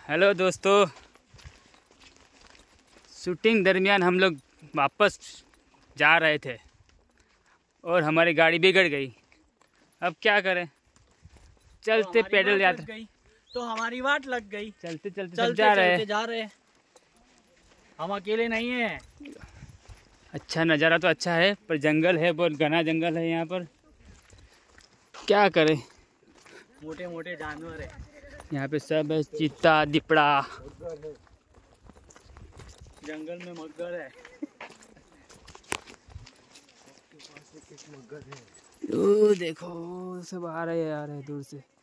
Hello दोस्तों, shooting दरमियान हम लोग वापस जा रहे थे और हमारी गाड़ी बिगड़ गई। अब क्या करें, चलते तो पैदल यात्रा तो हमारी वाट लग गई। चलते चलते चलते जा रहे हैं। हम अकेले नहीं हैं। अच्छा नज़ारा तो अच्छा है, पर जंगल है, बहुत घना जंगल है यहाँ पर। क्या करें, मोटे मोटे जानवर है यहाँ पे सब है, चीता, दिपड़ा, जंगल में मगर है। ओ देखो सब आ रहे हैं दूर से।